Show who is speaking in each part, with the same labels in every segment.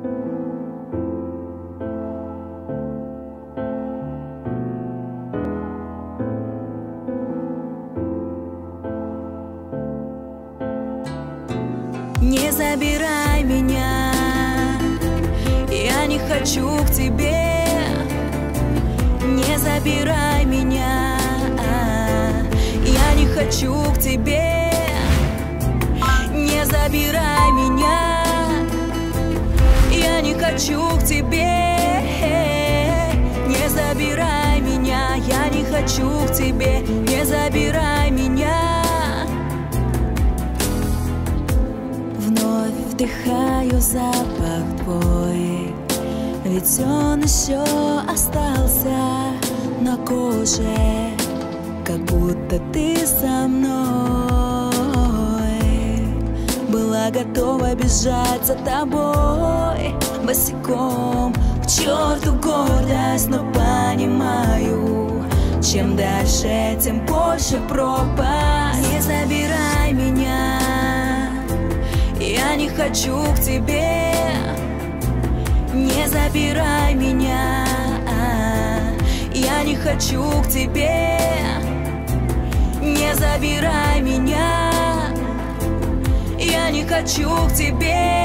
Speaker 1: Не забирай меня, я не хочу к тебе. Не забирай меня, я не хочу к тебе. Не забирай меня, я не хочу к тебе. Не забирай меня, я не хочу к тебе. Не забирай меня. Вновь вдыхаю запах твой, ведь он еще остался на коже, как будто ты со мной. Была готова бежать за тобой босиком, к черту гордость, но понимаю, чем дальше, тем больше пропасть. Не забирай меня, я не хочу к тебе. Не забирай меня, я не хочу к тебе. Не забирай меня, я не хочу к тебе.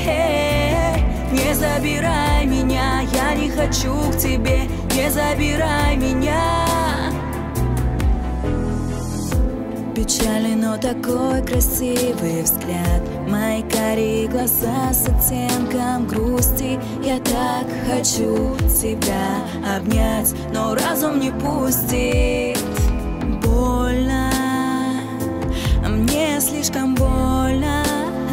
Speaker 1: Не забирай меня, я не хочу к тебе. Не забирай меня. Печальный, но такой красивый взгляд, мои карие глаза с оттенком грусти. Я так хочу тебя обнять, но разум не пустит. Больно, мне слишком больно.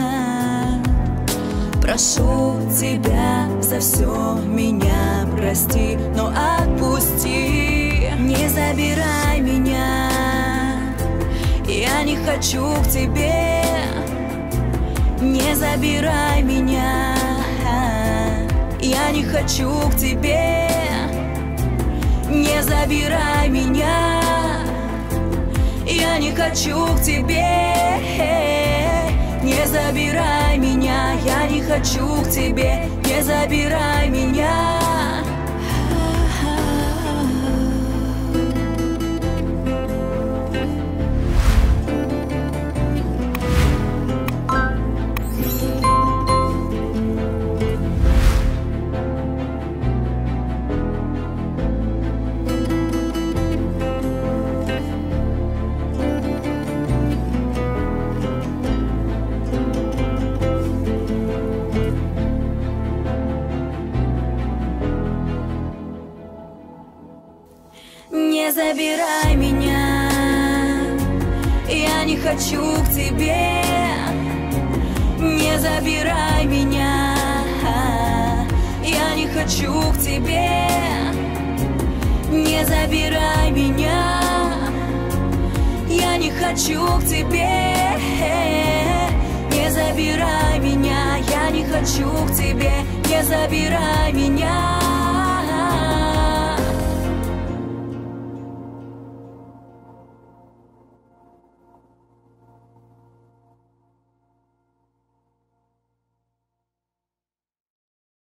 Speaker 1: Прошу тебя за все меня прости, но отпусти. Не забирай меня, я не хочу к тебе. Не забирай меня, я не хочу к тебе. Не забирай меня, я не хочу к тебе. Не забирай меня, я не хочу к тебе. Не забирай меня. Не забирай меня, я не хочу к тебе. Не забирай меня, я не хочу к тебе. Не забирай меня, я не хочу к тебе. Не забирай меня, я не хочу к тебе. Не забирай меня.